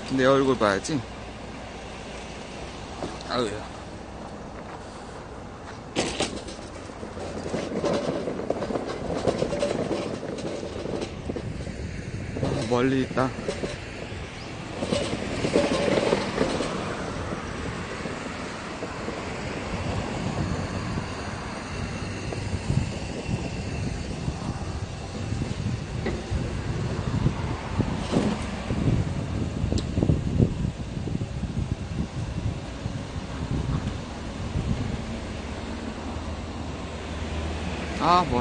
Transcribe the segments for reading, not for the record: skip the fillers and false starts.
내 얼굴 봐야지. 아우야. 멀리 있다. 아, 뭘.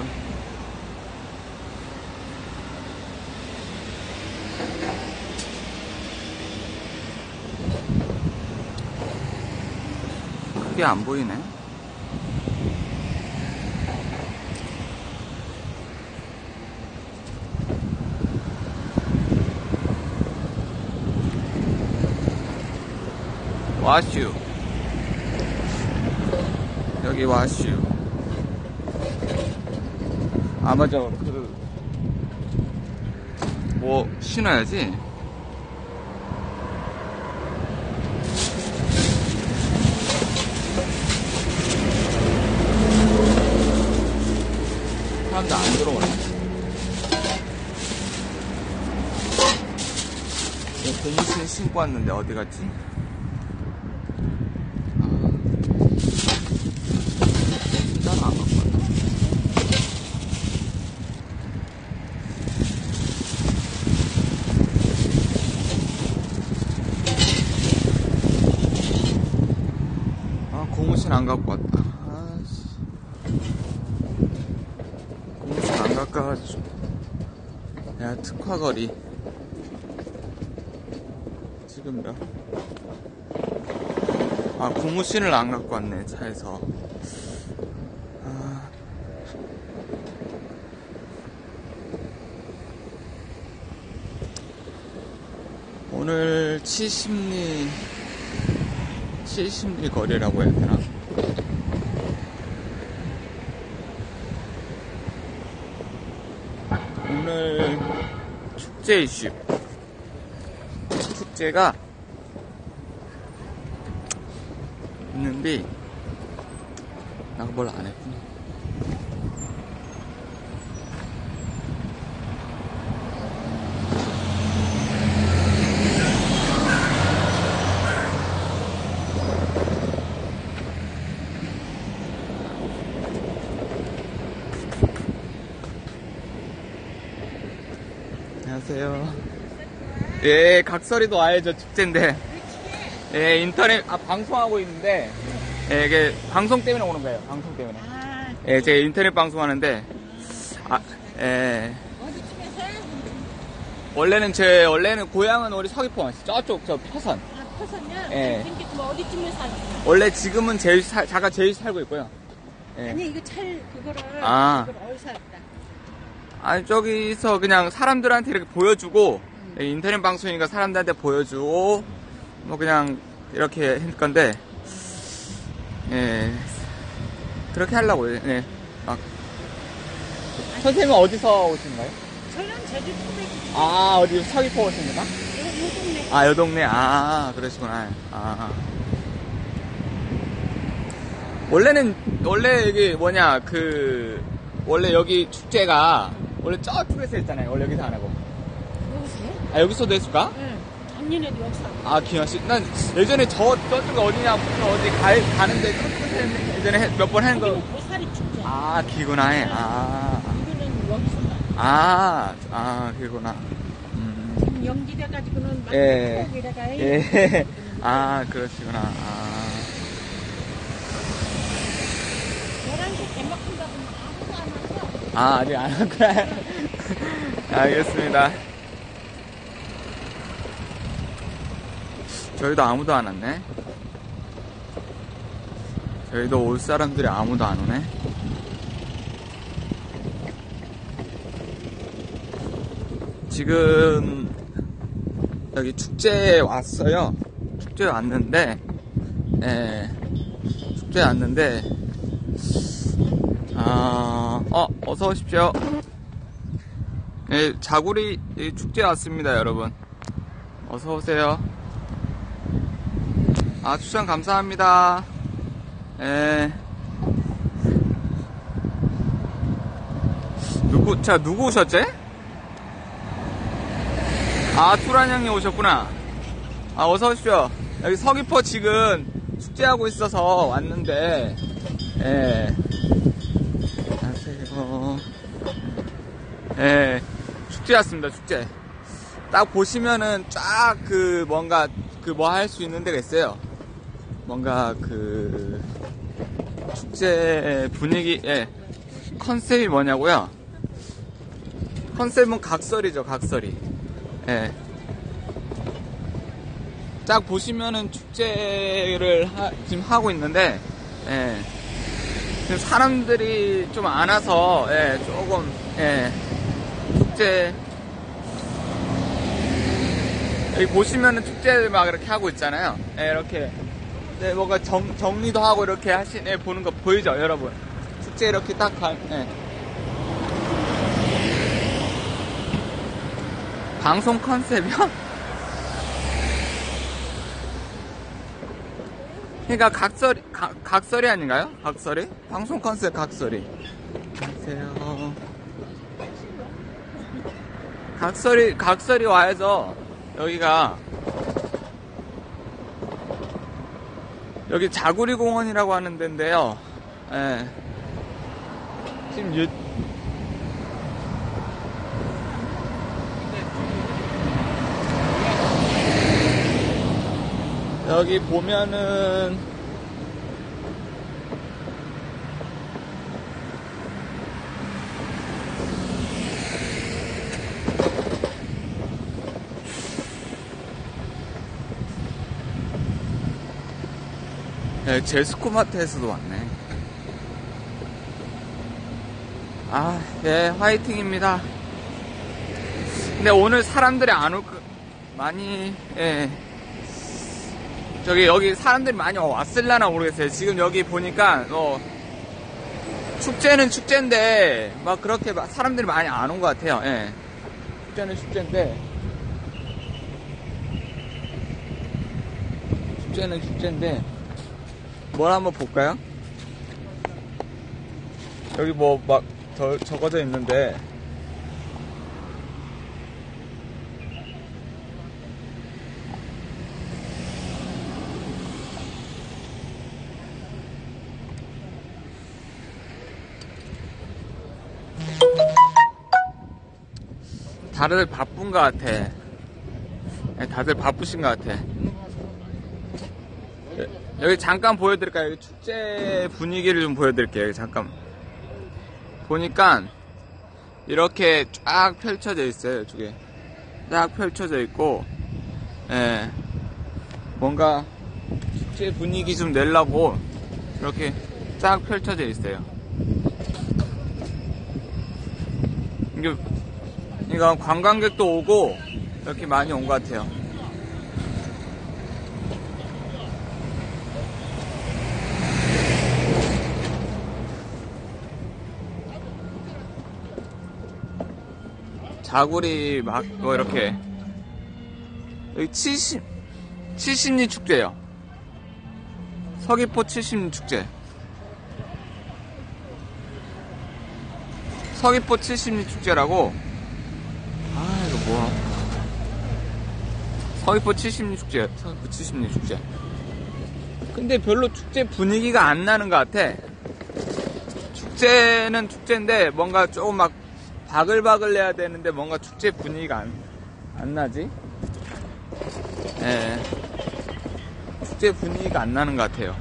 크게 안 보이네. 와슈. 여기 와슈. 아, 맞아. 뭐, 신어야지. 사람들 안 들어오네. 고무신 신고 왔는데 어디 갔지? 진짜는 안 갖고 왔나? 아, 고무신 안 갖고 왔다. 아씨. 고무신 안 갖고 와가지고. 야, 특화거리. 지금 몇? 아, 고무신을 안 갖고 왔네, 차에서. 아. 오늘 70리 거리라고 해야 되나? 오늘 축제 이슈. 축제가 있는데 나 뭘 안 했구나. 안녕하세요. 예, 각설이도 와야죠. 축제인데. 예, 인터넷, 방송하고 있는데, 예, 이게 방송 때문에 오는 거예요. 방송 때문에. 예, 제가 인터넷 방송하는데, 예. 원래는 고향은 우리 서귀포, 저쪽, 표선. 아, 표선이요? 예. 그러니까 뭐 어디쯤에 사는 거야? 원래 지금은 제가 제일 살고 있고요. 예. 아니, 이거 그거를 어디서 했다? 아니, 저기서 그냥 사람들한테 이렇게 보여주고, 인터넷 방송이니까 사람들한테 보여주고, 뭐 그냥 이렇게 할 건데, 예. 그렇게 하려고요. 예. 막. 선생님은 어디서 오시는가요? 저는 제주도 토백이. 아, 어디 서귀포 오십니까? 요 동네. 아, 요 동네. 아, 그러시구나. 아. 원래 여기 원래 여기 축제가, 원래 저쪽에서 했잖아요. 원래 여기서 안 하고. 여기서요? 아, 여기서도 했을까? 응. 작년에도 여기서. 아, 기현씨. 난 예전에 저쪽에 어디냐, 어디 가는데 저쪽에서 했는데 예전에 몇 번 하는 거. 여기는 고사리 축제. 아, 기구나. 아. 이거는 여기서. 그구나. 지금 연기돼가지고는 막 예. 폭이다가. 예. 아, 그러시구나. 아. 11시 개막한다고 아무도 안 왔어. 아, 아직 안 왔구나. 알겠습니다. 저희도 아무도 안 왔네. 저희도 올 사람들이 아무도 안 오네. 지금 여기 축제에 왔어요. 축제에 왔는데, 예, 축제에 왔는데, 어서 오십시오. 예, 자구리 축제에 왔습니다, 여러분. 어서오세요. 아, 추천 감사합니다. 예. 누구 오셨지? 아, 투란 형님 오셨구나. 아, 어서오십시오. 여기 서귀포 지금 축제하고 있어서 왔는데, 예. 안녕하세요. 예. 축제 왔습니다, 축제. 딱 보시면은 쫙 뭔가 뭐 할 수 있는 데가 있어요. 뭔가 축제 분위기, 예. 컨셉이 뭐냐고요? 컨셉은 각설이죠, 각설이. 예. 딱 보시면은 축제를 지금 하고 있는데, 예. 지금 사람들이 좀 안 와서, 예, 조금, 예. 축제, 여기 보시면은 축제 막 이렇게 하고 있잖아요. 예, 이렇게. 네, 뭔가 정리도 하고 이렇게 보는 거 보이죠, 여러분? 축제 이렇게 딱 예. 방송 컨셉이요? 그러니까 각설이 아닌가요? 각설이? 방송 컨셉 각설이. 안녕하세요. 각설이 와야죠. 여기 자구리 공원이라고 하는 데인데요. 예. 지금 여기 보면은 네, 제스코마트에서도 왔네. 아, 예, 화이팅입니다. 근데 오늘 사람들이 안 올 많이, 예. 여기 사람들이 많이 왔을라나 모르겠어요. 지금 여기 보니까, 축제는 축제인데, 막 그렇게 사람들이 많이 안 온 것 같아요. 예. 축제는 축제인데, 뭘 한번 볼까요? 여기 뭐 막 적어져 있는데, 다들 바쁜 것 같아. 네, 다들 바쁘신 것 같아. 여기 잠깐 보여드릴까요? 여기 축제 분위기를 좀 보여드릴게요. 여기 잠깐. 보니까 이렇게 쫙 펼쳐져 있어요. 이쪽에 쫙 펼쳐져 있고, 예, 뭔가 축제 분위기 좀 내려고 이렇게 쫙 펼쳐져 있어요. 이거 관광객도 오고 이렇게 많이 온 것 같아요. 자구리 막 뭐 이렇게 여기 70리 축제예요. 서귀포 70리 축제. 서귀포 70리 축제라고. 아, 이거 뭐야? 서귀포 70리 축제. 서귀포 70리 축제. 근데 별로 축제 분위기가 안 나는 것 같아. 축제는 축제인데 뭔가 조금 막 바글바글 내야 되는데 뭔가 축제 분위기가 안 나지? 예. 축제 분위기가 안 나는 것 같아요.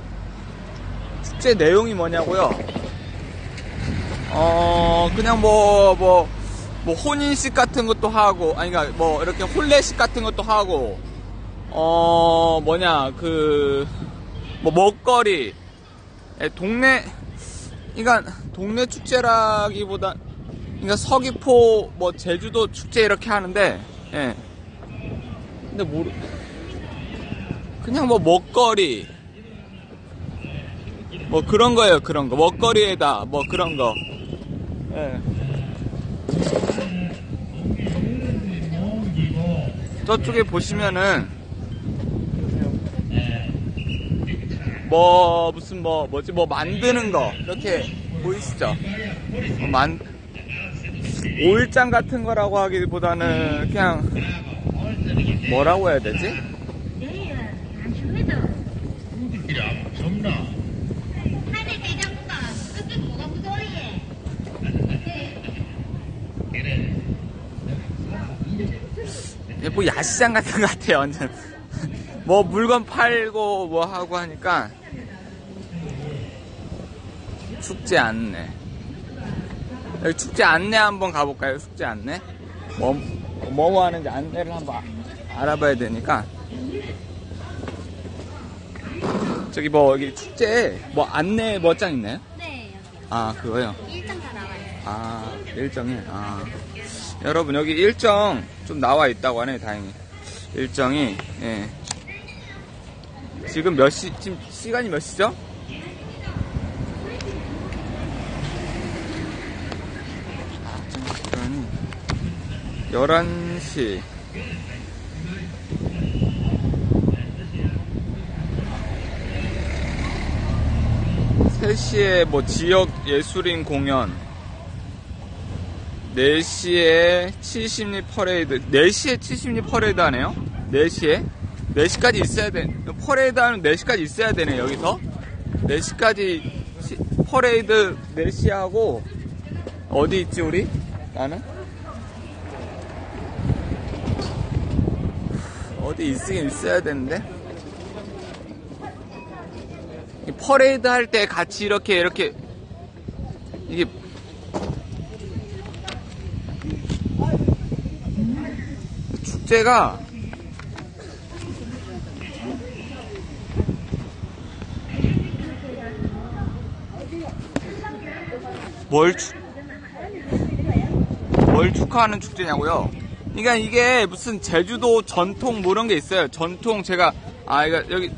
축제 내용이 뭐냐고요? 그냥 뭐 혼인식 같은 것도 하고, 아니, 그러니까 뭐 이렇게 혼례식 같은 것도 하고, 뭐 먹거리, 그러니까 동네 축제라기보다, 그러니까 서귀포, 뭐 제주도 축제 이렇게 하는데, 예. 근데 그냥 뭐 먹거리, 뭐 그런 거예요, 그런 거. 먹거리에다 뭐 그런 거. 예. 저쪽에 보시면은 뭐 무슨 뭐지 만드는 거 이렇게 보이시죠? 오일장 같은 거라고 하기보다는 그냥 뭐라고 해야 되지? 뭐 야시장 같은 것 같아요. 완전 뭐 물건 팔고 뭐 하고 하니까. 축제 안내. 여기 축제 안내 한번 가볼까요? 축제 안내. 뭐 하는지 안내를 한번 알아봐야 되니까. 저기 뭐 여기 축제 뭐 안내 뭐 장 있나요? 네, 여기. 아, 그거요? 일정 다 나와요. 아, 일정이. 아, 여러분 여기 일정 좀 나와 있다고 하네요. 다행히. 일정이 예. 지금 지금 시간이 몇 시죠? 시간이 11시. (3시에) 뭐 지역 예술인 공연, 4시에 치심리 퍼레이드. 4시에 치심리 퍼레이드 하네요. 4시에 4시까지 있어야 돼. 퍼레이드 하면 4시까지 있어야 되네. 여기서 4시까지 퍼레이드 4시 하고. 어디 있지 우리? 나는 어디 있으긴 있어야 되는데. 퍼레이드 할 때 같이 이렇게 이게 축제가 뭘 축하하는 축제냐고요? 그러니까 이게 무슨 제주도 전통 뭐 이런 게 있어요. 전통 제가 여기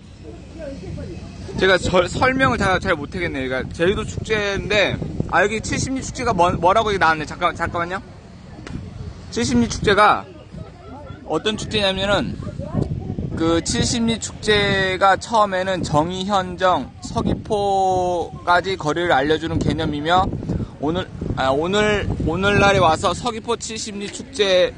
제가 설명을 잘 못하겠네요. 그러니까 제주도 축제인데 여기 칠십리 축제가 뭐라고 나왔네. 잠깐만요. 칠십리 축제가 어떤 축제냐면은 그 칠십리 축제가 처음에는 정의현정, 서귀포까지 거리를 알려주는 개념이며 오늘날에 와서 서귀포 칠십리 축제가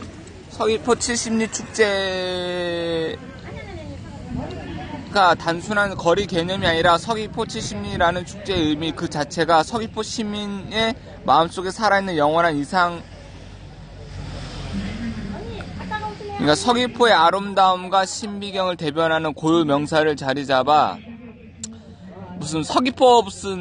단순한 거리 개념이 아니라 서귀포 칠십리라는 축제의 의미 그 자체가 서귀포 시민의 마음속에 살아있는 영원한 이상, 그러니까 서귀포의 아름다움과 신비경을 대변하는 고유 명사를 자리잡아 무슨 서귀포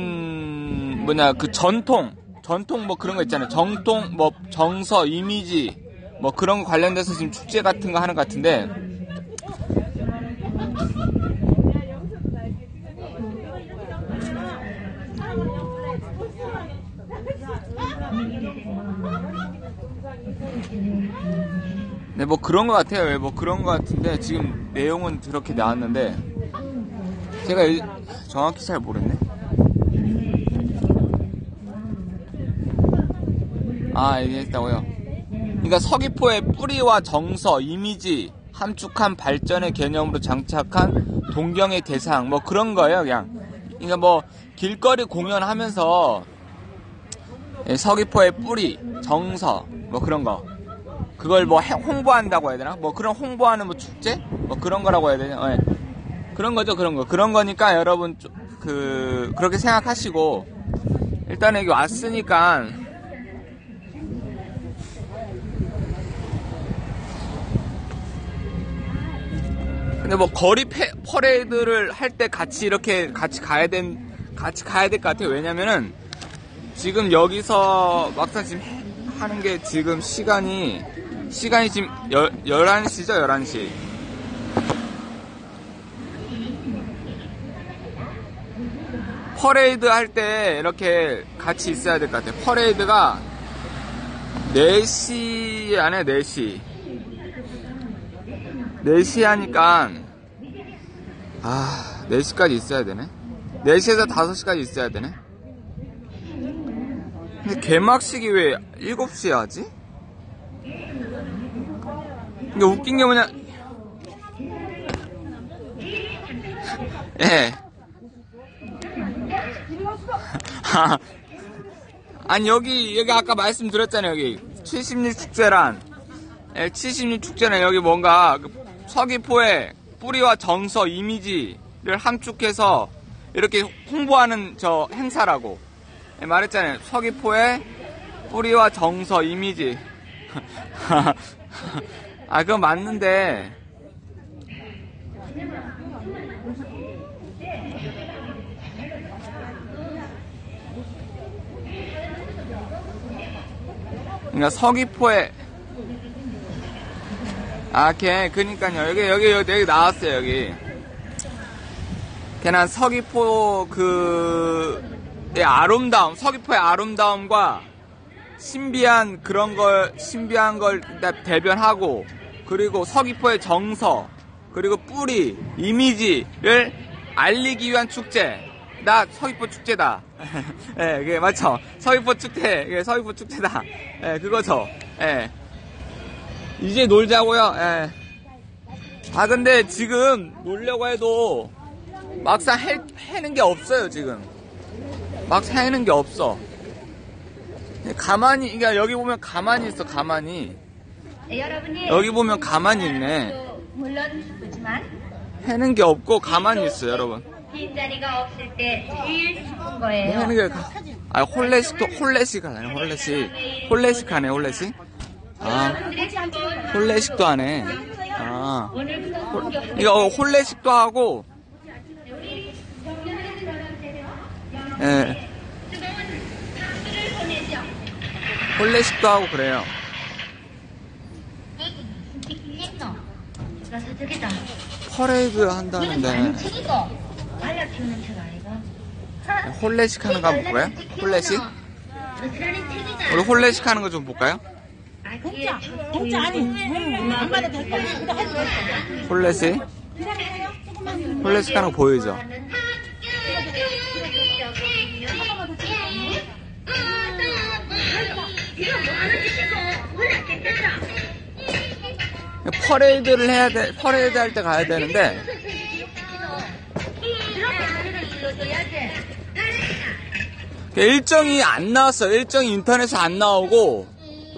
그 전통 뭐 그런 거 있잖아요. 정통 뭐 정서 이미지 뭐 그런 거 관련돼서 지금 축제 같은 거 하는 것 같은데. 네, 뭐 그런 것 같아요. 뭐 그런 것 같은데 지금 내용은 그렇게 나왔는데 제가 정확히 잘 모르겠네. 얘기했다고요. 그러니까 서귀포의 뿌리와 정서, 이미지, 함축한 발전의 개념으로 장착한 동경의 대상, 뭐 그런 거예요, 그냥. 그러니까 뭐 길거리 공연하면서 서귀포의 뿌리, 정서, 뭐 그런 거. 그걸 뭐 홍보한다고 해야 되나? 뭐 그런 홍보하는 뭐 축제? 뭐 그런 거라고 해야 되나? 네. 그런 거죠, 그런 거. 그런 거니까 여러분 그렇게 생각하시고 일단 여기 왔으니까 근데 뭐 거리 퍼레이드를 할 때 같이 가야 될 것 같아요. 왜냐면은 지금 여기서 막상 지금 하는 게 지금 시간이 지금 11시죠, 11시. 퍼레이드 할 때 이렇게 같이 있어야 될 것 같아요. 퍼레이드가 4시 안에 4시. 4시 하니까 4시까지 있어야 되네. 4시에서 5시까지 있어야 되네. 근데 개막식이 왜 7시에 하지? 이게 웃긴 게 뭐냐. 예. 아니, 여기 아까 말씀드렸잖아요. 여기 76축제란. 예, 76축제는 여기 뭔가 서귀포의 뿌리와 정서, 이미지를 함축해서 이렇게 홍보하는 저 행사라고. 예, 말했잖아요. 서귀포의 뿌리와 정서, 이미지. 아, 그건 맞는데. 그러니까 서귀포에 그니까요. 여기 나왔어요. 여기 걔는 서귀포 서귀포의 아름다움과 신비한 걸 대변하고, 그리고 서귀포의 정서, 그리고 뿌리, 이미지를 알리기 위한 축제. 나 서귀포 축제다. 예, 그게 맞죠? 서귀포 축제, 서귀포 축제다. 예, 그거죠. 예. 이제 놀자고요. 예. 아, 근데 지금 놀려고 해도 막상 해는 게 없어요, 지금. 막상 해는 게 없어. 가만히, 그러니까 여기 보면 가만히 있어, 가만히. 여기 보면 가만히 있네. 물론 그렇지만 해는 게 없고 가만히 있어요, 여러분. 빈자리가 없을 때 제일 기쁜 거예요. 해는 게, 홀레식 하네, 홀레식 하네, 홀레식? 아, 홀레식도 하네. 아, 이거 홀레식도 하고, 예. 홀레식도 하고 그래요. 퍼레이드 한다는데 홀레식 하는 거 한번 볼까요? 홀레식? 우리 홀레식 하는 거 좀 볼까요? 공짜 아니. 안 받아도 될 거야. 근데 해도 돼. 홀레식? 홀레식 하는 거 보이죠? 퍼레이드를 해야 돼, 퍼레이드 할 때 가야 되는데, 일정이 안 나왔어요. 일정이 인터넷에 안 나오고,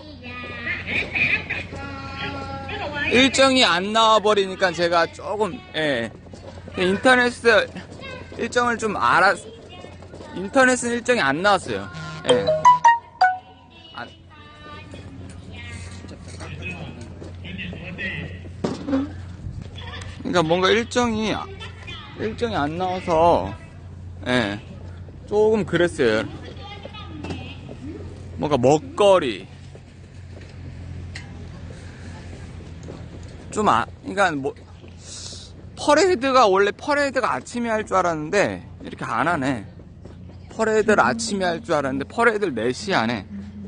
일정이 안 나와버리니까 제가 조금, 예. 인터넷에 일정을 좀 인터넷은 일정이 안 나왔어요. 예. 그러니까 뭔가 일정이 안 나와서, 예, 조금 그랬어요. 뭔가 먹거리 그러니까 원래 퍼레이드가 아침에 할 줄 알았는데 이렇게 안 하네. 퍼레이드를 아침에 할 줄 알았는데 퍼레이드를 4시에 하네.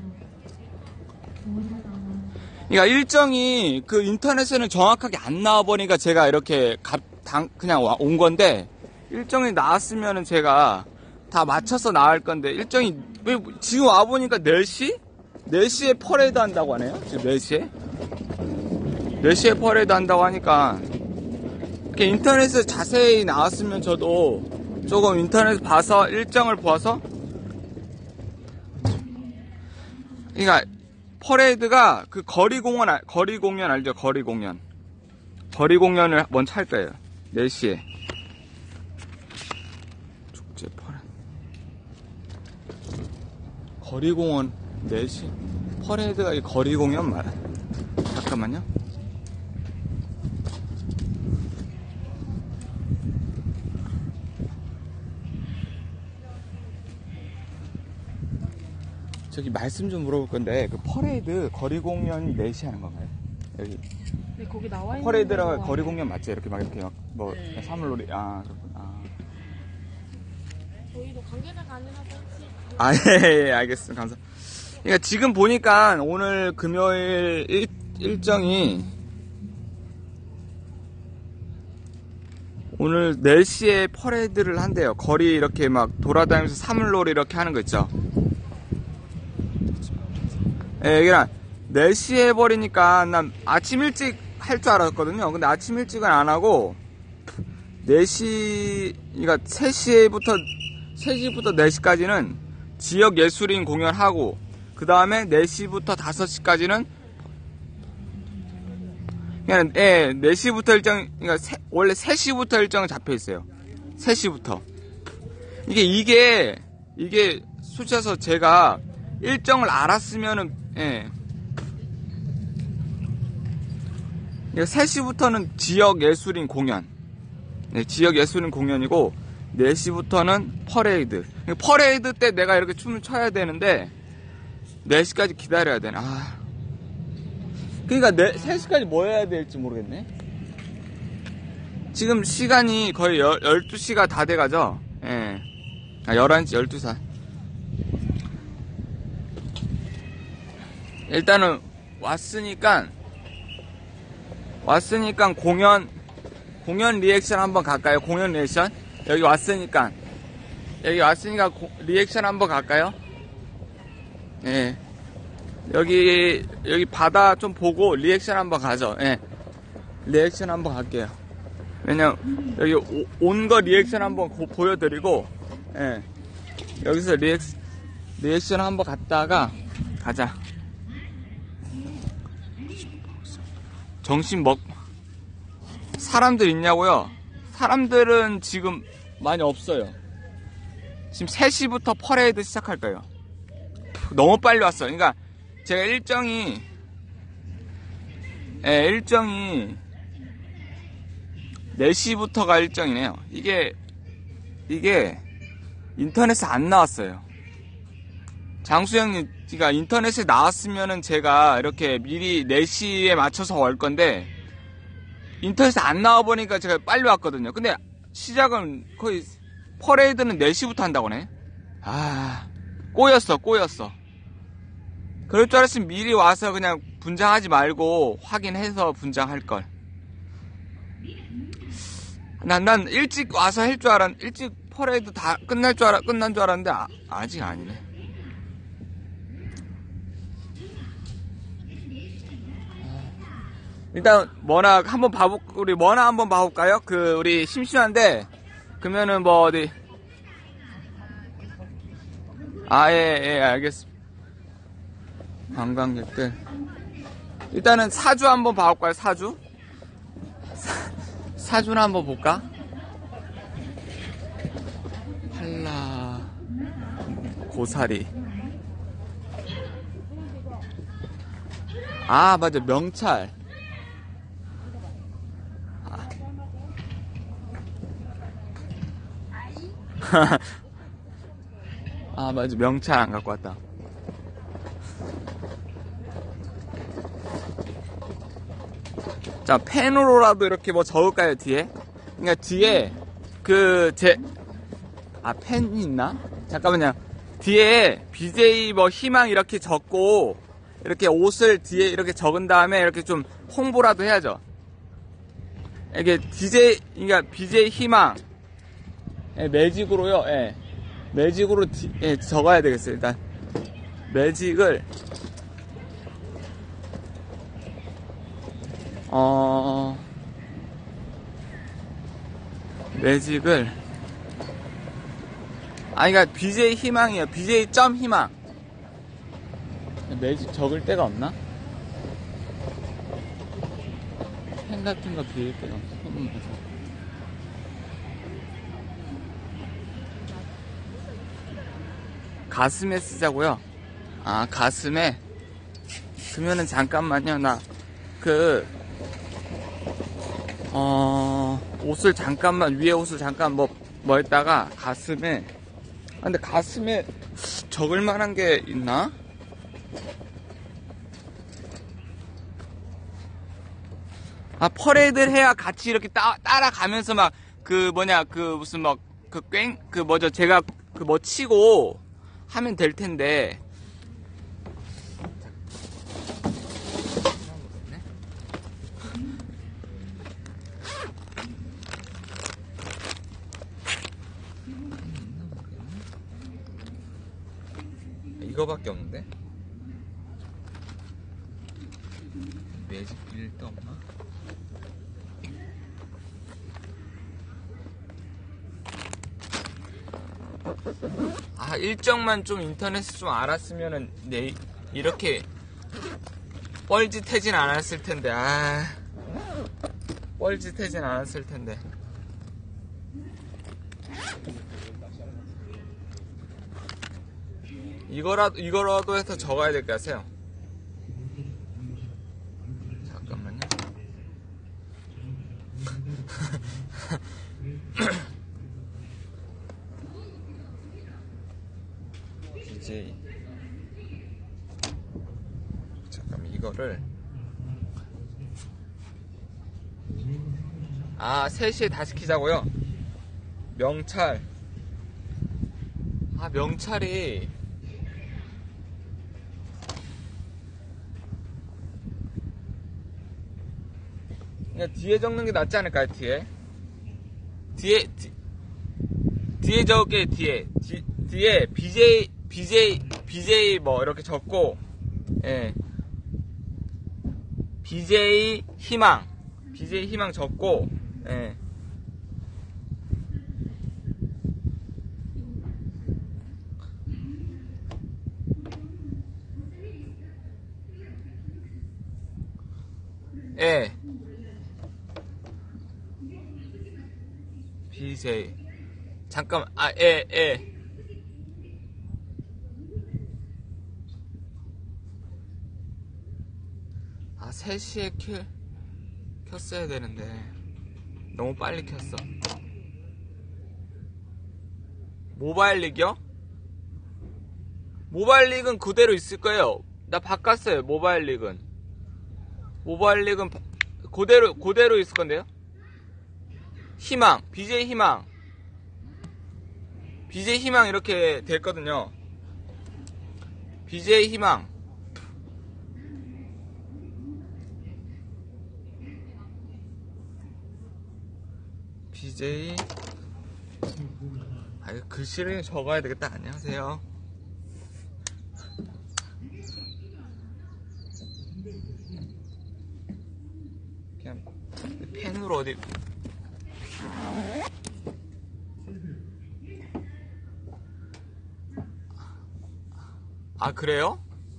그러니까 일정이 인터넷에는 정확하게 안 나와버리니까 제가 이렇게 그냥 온 건데, 일정이 나왔으면은 제가 다 맞춰서 나갈 건데, 일정이, 지금 와보니까 4시? 4시에 퍼레이드 한다고 하네요? 지금 4시에? 4시에 퍼레이드 한다고 하니까, 이렇게 인터넷에 자세히 나왔으면 저도 조금 인터넷 봐서, 일정을 봐서, 그러니까, 퍼레이드가 거리 공연 알죠? 거리 공연을 먼저 할 거예요. 4시에. 축제 퍼레이드. 거리 공연 4시. 퍼레이드가 이 거리 공연 말아. 잠깐만요. 저기 말씀 좀 물어볼 건데, 퍼레이드 거리 공연 4시 하는 건가요? 여기. 네, 거기 나와 있는 퍼레이드라 거리 공연 맞죠? 이렇게 사물놀이. 아, 그렇구나. 저희도 관계자 가능하서 혹시. 아, 예, 알겠습니다. 감사합니다. 그러니까 지금 보니까 오늘 금요일 일정이 오늘 4시에 퍼레이드를 한대요. 거리 이렇게 막 돌아다니면서 사물놀이 이렇게 하는 거 있죠? 예, 그냥 4시에 해버리니까 난 아침 일찍 할 줄 알았거든요. 근데 아침 일찍은 안 하고 4시, 그러니까 3시부터 4시까지는 지역 예술인 공연하고, 그 다음에 4시부터 5시까지는 그냥 4시부터 일정, 그러니까 원래 3시부터 일정이 잡혀 있어요. 3시부터. 이게 솔직해서 제가 일정을 알았으면은, 3시부터는 지역 예술인 공연. 네, 지역 예술인 공연이고, 4시부터는 퍼레이드. 퍼레이드 때 내가 이렇게 춤을 춰야 되는데, 4시까지 기다려야 되나. 그러니까 3시까지 뭐 해야 될지 모르겠네. 지금 시간이 거의 12시가 다 돼가죠. 11시, 12시. 일단은 왔으니까 공연 리액션 한번 갈까요? 공연 리액션? 여기 왔으니까 리액션 한번 갈까요? 예. 여기 바다 좀 보고 리액션 한번 가죠. 예. 리액션 한번 갈게요. 왜냐면 여기 온 거 리액션 한번 보여드리고, 예. 여기서 리액션 한번 갔다가 가자. 사람들 있냐고요? 사람들은 지금 많이 없어요. 지금 3시부터 퍼레이드 시작할 거예요. 너무 빨리 왔어요. 그러니까 제가 일정이 4시부터가 일정이네요. 이게 인터넷에 안 나왔어요. 장수영이가 인터넷에 나왔으면은 제가 이렇게 미리 4시에 맞춰서 올 건데, 인터넷에 안 나와보니까 제가 빨리 왔거든요. 근데 시작은 거의 퍼레이드는 4시부터 한다고네. 꼬였어. 그럴 줄 알았으면 미리 와서 그냥 분장하지 말고 확인해서 분장할걸. 난 일찍 와서 할 줄 알았는데, 일찍 퍼레이드 다 끝난 줄 알았는데, 아직 아니네. 일단 우리 머나 한번 봐볼까요? 우리 심심한데, 그러면은 뭐 어디, 예, 알겠습니다. 관광객들. 일단은 사주 한번 봐볼까요? 사주나 한번 볼까? 한라 고사리. 맞아, 명찰. 맞아, 명찰 안 갖고 왔다. 자, 펜으로라도 이렇게 뭐 적을까요, 뒤에? 그러니까 뒤에 펜이 있나? 잠깐만요. 뒤에 BJ 뭐 희망 이렇게 적고, 이렇게 옷을 뒤에 이렇게 적은 다음에 이렇게 좀 홍보라도 해야죠. 이게 그러니까 BJ 희망. 매직으로요. 매직으로 적어야 되겠어요. 일단 매직을 그러니까 BJ 희망이에요. BJ 점 희망. 매직 적을 데가 없나? 펜 같은 거 빌릴 데가 없어. 가슴에 쓰자고요? 가슴에? 그러면은 잠깐만요. 옷을 잠깐만, 위에 옷을 잠깐 뭐 했다가 가슴에, 근데 가슴에 적을 만한 게 있나? 퍼레이드를 해야 같이 이렇게 따라가면서 제가 치고 하면 될 텐데. 이거밖에 없는데? 매직 빌릴 데 없나? 아, 일정만 좀 인터넷을 좀 알았으면은 이렇게 뻘짓하진 않았을 텐데. 아, 뻘짓하진 않았을 텐데. 이거라도 해서 적어야 될 것 같아요. 잠깐만요. BJ. 잠깐만, 이거를. 3시에 다시 키자고요? 명찰. 명찰이. 그냥 뒤에 적는 게 낫지 않을까요, 뒤에? 뒤에 적을게, 뒤에 BJ 뭐, 이렇게 적고, 예. BJ 희망 적고, 예. 예. BJ. 잠깐만, 예. 3시에 켰어야 되는데. 너무 빨리 켰어. 모바일 릭이요? 모바일 릭은 그대로 있을 거예요. 나 바꿨어요, 모바일 릭은 그대로 있을 건데요? 희망, BJ 희망 이렇게 됐거든요. BJ 희망. BJ. 이거 글씨를 적어야 되겠다. 안녕하세요. 그냥 펜으로 어디. 그래요?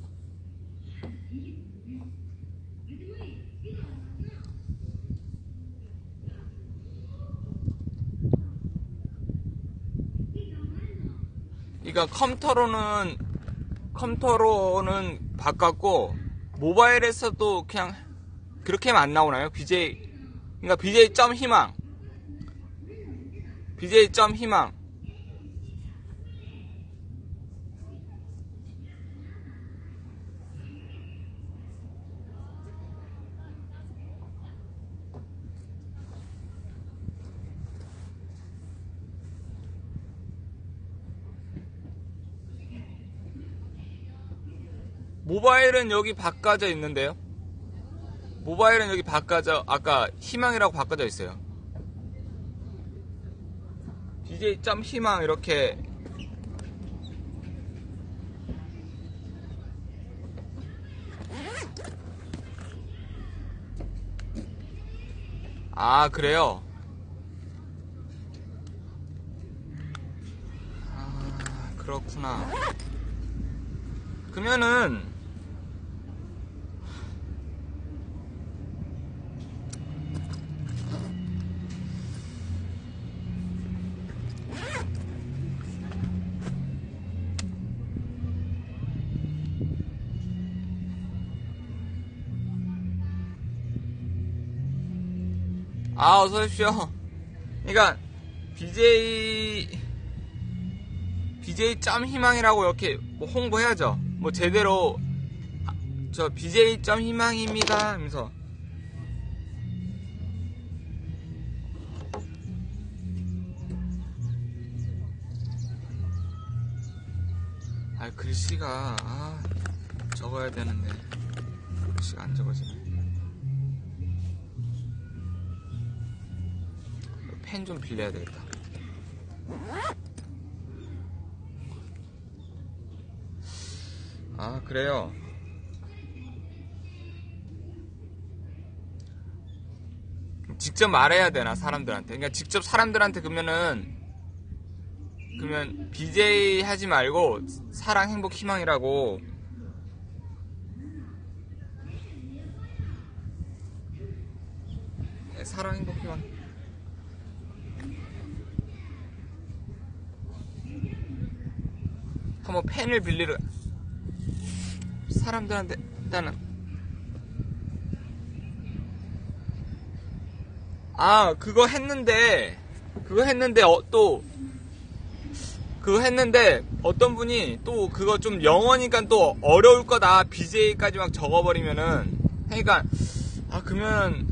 그러니까 컴퓨터로는 바꿨고 모바일에서도 그냥 그렇게 하면 안 나오나요? 그러니까 BJ.희망. 모바일은 여기 바꿔져 있는데요. 아까 희망이라고 바꿔져 있어요. BJ.희망 이렇게. 그래요? 그렇구나. 그러면은 어서오십시오. 그러니까 BJ.희망이라고 이렇게 뭐 홍보해야죠. 뭐 제대로 저 BJ.희망입니다 하면서. 글씨가 적어야 되는데 글씨가 안 적어지네. 펜 좀 빌려야 되겠다. 그래요? 직접 말해야 되나, 사람들한테? 그러니까 직접 사람들한테 그러면은 그러면 BJ 하지 말고 사랑 행복 희망이라고. 네, 사랑 행복 희망. 한번 펜을 빌리러 사람들한테 일단은 그거 했는데 어떤 분이 또 그거 좀 영어니까 또 어려울 거다 BJ까지 막 적어버리면은 그러니까 그러면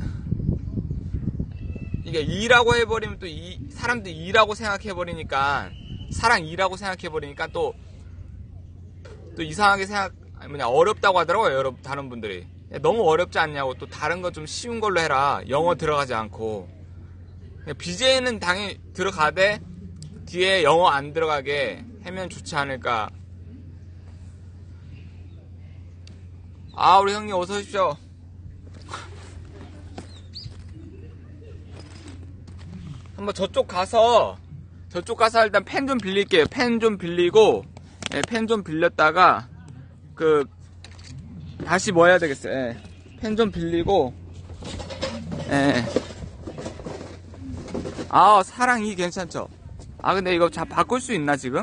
이게 이라고 해버리면 또 사람들이 이라고 생각해버리니까 사랑 이라고 생각해버리니까 또 이상하게 어렵다고 하더라고요. 다른 분들이 너무 어렵지 않냐고, 또 다른 거 좀 쉬운 걸로 해라, 영어 들어가지 않고. BJ는 당연히 들어가되 뒤에 영어 안 들어가게 하면 좋지 않을까. 우리 형님 어서 오십시오. 한번 저쪽 가서 일단 펜 좀 빌릴게요. 펜 좀 빌리고, 펜 좀 빌렸다가 다시 뭐 해야 되겠어요. 펜 좀 빌리고. 사랑 이 괜찮죠? 근데 이거 바꿀 수 있나 지금?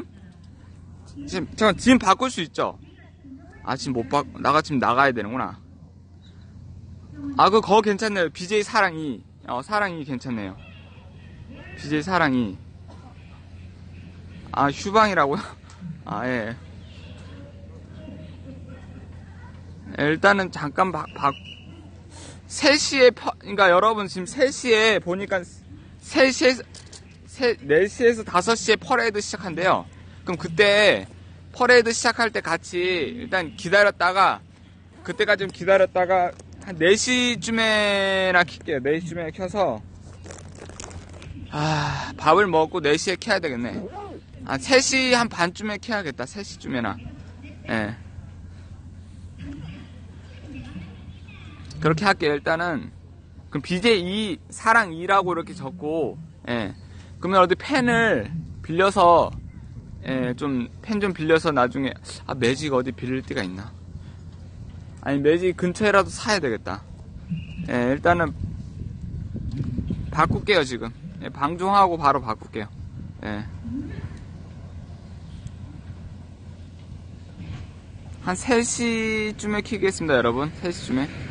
지금 바꿀 수 있죠? 지금 못 지금 나가야 되는구나. 그거 괜찮네요. BJ 사랑 이. 사랑 이 괜찮네요. BJ 사랑 이. 휴방이라고요? 예. 일단은 잠깐 3시에 그러니까 여러분 지금 3시에 보니까 4시에서 5시에 퍼레이드 시작한대요. 그럼 그때 퍼레이드 시작할 때 같이 일단 기다렸다가, 그때까지 좀 기다렸다가 한 4시쯤에나 킬게요. 4시쯤에 켜서 밥을 먹고 4시에 켜야 되겠네. 3시 한 반쯤에 켜야겠다. 3시쯤에나. 예. 그렇게 할게요. 일단은 그럼 BJ2 사랑 2라고 이렇게 적고, 그러면 어디 펜을 빌려서, 좀 펜 좀 빌려서 나중에 매직 어디 빌릴 데가 있나? 매직 근처에라도 사야 되겠다. 일단은 바꿀게요. 지금 방송하고 바로 바꿀게요. 한 3시쯤에 키겠습니다, 여러분. 3시쯤에.